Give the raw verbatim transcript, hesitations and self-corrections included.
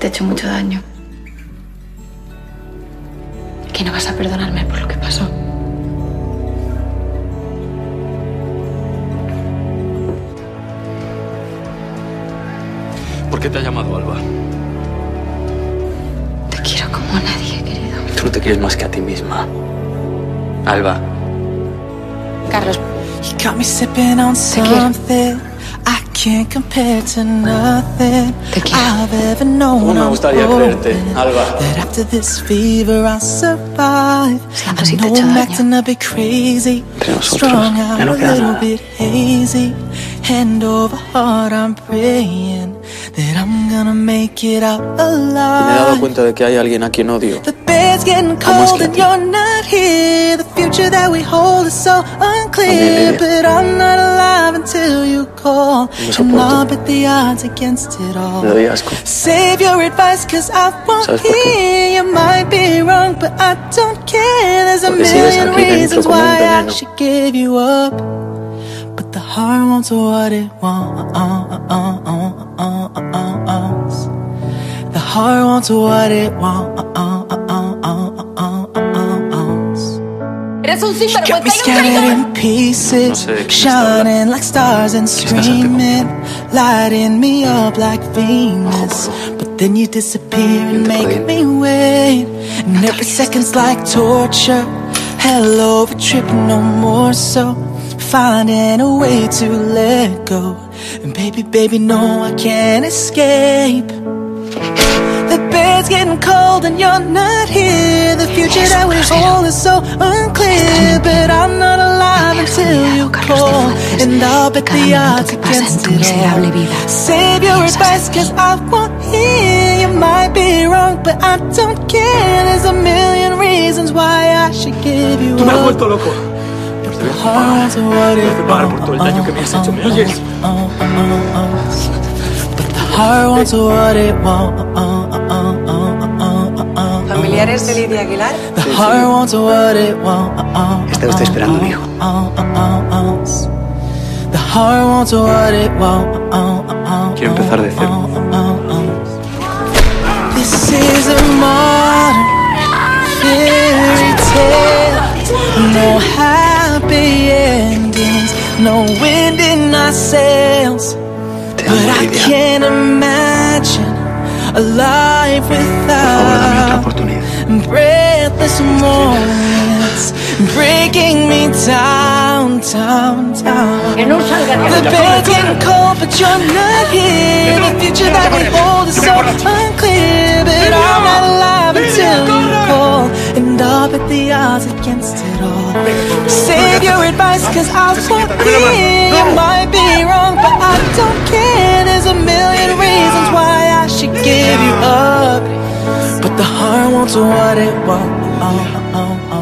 te he hecho mucho daño. Que no vas a perdonarme por lo que pasó. ¿Por qué te ha llamado Alba? Te quiero como a nadie, querido. Tú no te quieres más que a ti misma. Alba. Carlos. You got me sipping on something I can't compare to nothing I've ever known. ¿Cómo me gustaría creerte, Alba? That after this fever I'll survive. I know I'm acting a bit crazy, strung out a little bit hazy. Hand over heart I'm praying that I'm gonna make it out alive. Me he dado cuenta de que hay alguien a quien odio. The bed's getting cold and you're not here. The future that we hold is so unclear. But I'm not alive until you call. And I'll bet the odds against it all. Me doy asco. Save your advice cause I won't hear. You might be wrong but I don't care. There's a million reasons why I should give you up. But the heart wants what it wants. The heart wants what it wants. Eres un sinvergüenza. Got me scattered in pieces, shining like stars and screaming, lighting me up like Venus. But then you disappear and make me wait. And every second's like torture. Hell over trip, no more so. Finding a way to let go. And baby, baby, no, I can't escape. The bed's getting cold and you're not here. The future that we hold is so unclear. But I'm not alive until you call. And I'll bet the odds against it all. Save your advice cause I won't hear. You might be wrong but I don't care. There's a million reasons why I should give you up. Tú me has vuelto loco. Te voy a pagar. Te voy a pagar por todo el daño que me has hecho. ¿Me oyes? ¿Familiares de Lidia Aguilar? Sí, sí. Está usted esperando a mi hijo. Quiero empezar de cero. This is a modern fairy tale. No happy endings, no wind in our sails. But I can't imagine a life without breathless moments breaking me down, down, down. The bed's getting cold, but you're not here. The future that we hold is so unclear. But I'm not alive until you call. And I'll bet the odds against it all. Save your advice, cause I won't hear. You might be wrong, but I don't care. There's a million reasons why I should give you up. But the heart wants what it wants.